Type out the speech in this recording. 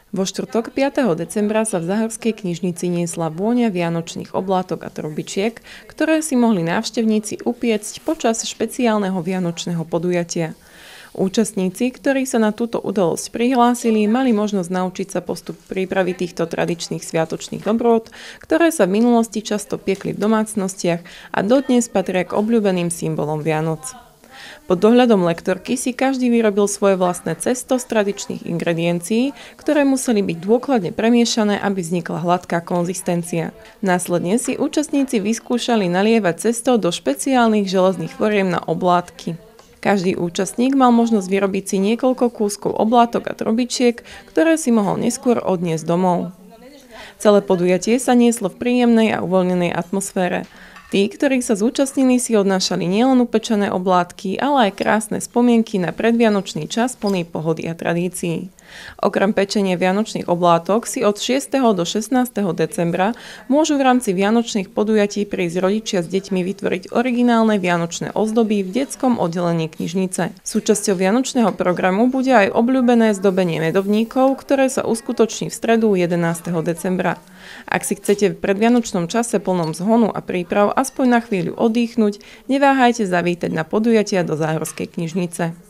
Vo štvrtok 5. decembra sa v Záhorskej knižnici niesla vôňa vianočných oblátok a trubičiek, ktoré si mohli návštevníci upiecť počas špeciálneho vianočného podujatia. Účastníci, ktorí sa na túto udalosť prihlásili, mali možnosť naučiť sa postup prípravy týchto tradičných sviatočných dobrôt, ktoré sa v minulosti často piekli v domácnostiach a dodnes patria k obľúbeným symbolom Vianoc. Pod dohľadom lektorky si každý vyrobil svoje vlastné cesto z tradičných ingrediencií, ktoré museli byť dôkladne premiešané, aby vznikla hladká konzistencia. Následne si účastníci vyskúšali nalievať cesto do špeciálnych železných foriem na oblátky. Každý účastník mal možnosť vyrobiť si niekoľko kúskov oblátok a trubičiek, ktoré si mohol neskôr odniesť domov. Celé podujatie sa nieslo v príjemnej a uvoľnenej atmosfére. Tí, ktorí sa zúčastnili, si odnášali nielen upečené oblátky, ale aj krásne spomienky na predvianočný čas plný pohody a tradícií. Okrem pečenia vianočných oblátok si od 6. do 16. decembra môžu v rámci vianočných podujatí prísť rodičia s deťmi vytvoriť originálne vianočné ozdoby v detskom oddelení knižnice. Súčasťou vianočného programu bude aj obľúbené zdobenie medovníkov, ktoré sa uskutoční v stredu 11. decembra. Ak si chcete v predvianočnom čase plnom zhonu a príprav aspoň na chvíľu oddychnúť, neváhajte zavítať na podujatia do Záhorskej knižnice.